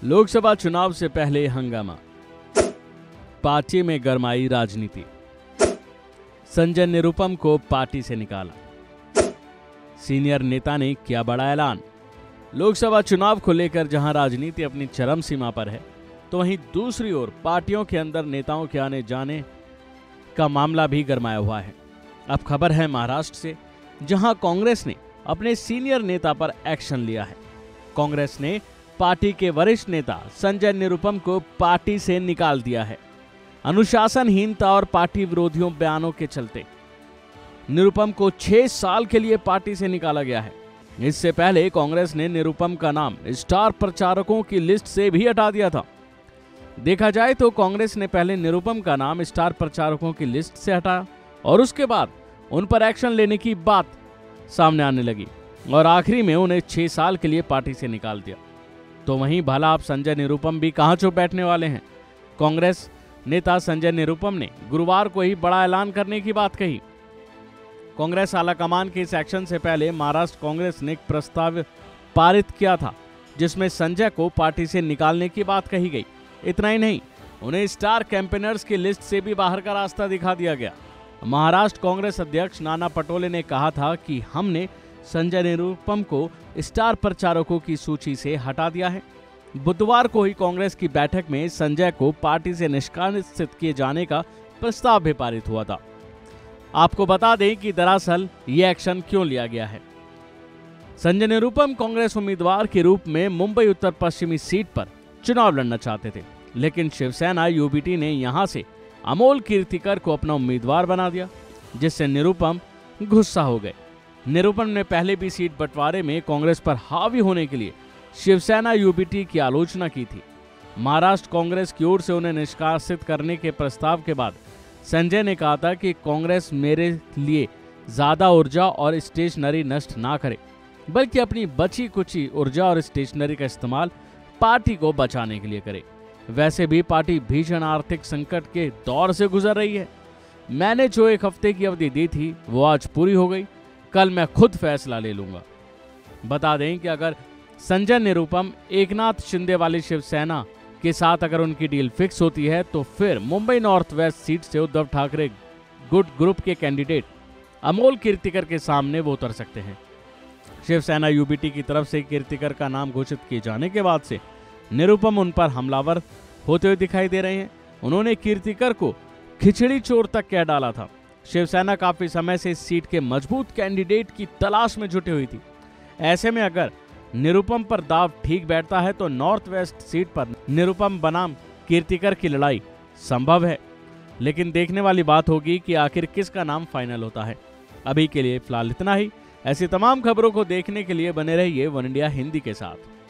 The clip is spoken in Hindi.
लोकसभा चुनाव से पहले हंगामा, पार्टी में गरमाई राजनीति, संजय निरुपम को पार्टी से निकाला, सीनियर नेता ने किया बड़ा ऐलान। लोकसभा चुनाव को लेकर जहां राजनीति अपनी चरम सीमा पर है, तो वहीं दूसरी ओर पार्टियों के अंदर नेताओं के आने जाने का मामला भी गरमाया हुआ है। अब खबर है महाराष्ट्र से, जहां कांग्रेस ने अपने सीनियर नेता पर एक्शन लिया है। कांग्रेस ने पार्टी के वरिष्ठ नेता संजय निरुपम को पार्टी से निकाल दिया है। अनुशासनहीनता और पार्टी विरोधियों बयानों के चलते निरुपम को 6 साल के लिए पार्टी से निकाला गया है। इससे पहले कांग्रेस ने निरुपम का नाम स्टार प्रचारकों की लिस्ट से भी हटा दिया था। देखा जाए तो कांग्रेस ने पहले निरुपम का नाम स्टार प्रचारकों की लिस्ट से हटाया और उसके बाद उन पर एक्शन लेने की बात सामने आने लगी और आखिरी में उन्हें 6 साल के लिए पार्टी से निकाल दिया। तो वहीं भला आप संजय निरुपम भी कहां चुप बैठने वाले हैं। कांग्रेस नेता संजय निरुपम ने गुरुवार को ही बड़ा ऐलान करने की बात कही। कांग्रेस आलाकमान के इस एक्शन से पहले महाराष्ट्र कांग्रेस ने एक प्रस्ताव पारित किया था, जिसमें संजय को पार्टी से निकालने की बात कही गई। इतना ही नहीं, उन्हें स्टार कैंपेनर्स की लिस्ट से भी बाहर का रास्ता दिखा दिया गया। महाराष्ट्र कांग्रेस अध्यक्ष नाना पटोले ने कहा था कि हमने संजय निरुपम को स्टार प्रचारकों की सूची से हटा दिया है। बुधवार को ही कांग्रेस की बैठक में संजय को पार्टी से निष्कासित किए जाने का प्रस्ताव भी पारित हुआ था। आपको बता दें कि दरअसल ये एक्शन क्यों लिया गया है। संजय निरुपम कांग्रेस उम्मीदवार के रूप में मुंबई उत्तर पश्चिमी सीट पर चुनाव लड़ना चाहते थे, लेकिन शिवसेना यूबीटी ने यहां से अमोल कीर्तिकर को अपना उम्मीदवार बना दिया, जिससे निरुपम गुस्सा हो गए। निरुपम ने पहले भी सीट बंटवारे में कांग्रेस पर हावी होने के लिए शिवसेना यूबीटी की आलोचना की थी। महाराष्ट्र कांग्रेस की ओर से उन्हें निष्कासित करने के प्रस्ताव के बाद संजय ने कहा था कि कांग्रेस मेरे लिए ज्यादा ऊर्जा और स्टेशनरी नष्ट ना करे, बल्कि अपनी बची कुची ऊर्जा और स्टेशनरी का इस्तेमाल पार्टी को बचाने के लिए करे। वैसे भी पार्टी भीषण आर्थिक संकट के दौर से गुजर रही है। मैंने जो 1 हफ्ते की अवधि दी थी वो आज पूरी हो गई। कल मैं खुद फैसला ले लूंगा। बता दें कि अगर संजय निरुपम एकनाथ शिंदे वाली शिवसेना के साथ अगर उनकी डील फिक्स होती है, तो फिर मुंबई नॉर्थ वेस्ट सीट से उद्धव ठाकरे गुट ग्रुप के कैंडिडेट अमोल कीर्तिकर के सामने वो उतर सकते हैं। शिवसेना यूबीटी की तरफ से कीर्तिकर का नाम घोषित किए जाने के बाद से निरुपम उन पर हमलावर होते हुए दिखाई दे रहे हैं। उन्होंने कीर्तिकर को खिचड़ी चोर तक कह डाला था। शिवसेना काफी समय से इस सीट के मजबूत कैंडिडेट की तलाश में जुटी हुई थी। ऐसे में अगर निरुपम पर दाव ठीक बैठता है तो नॉर्थ वेस्ट सीट पर निरुपम बनाम कीर्तिकर की लड़ाई संभव है। लेकिन देखने वाली बात होगी कि आखिर किसका नाम फाइनल होता है। अभी के लिए फिलहाल इतना ही। ऐसी तमाम खबरों को देखने के लिए बने रहिए वन इंडिया हिंदी के साथ।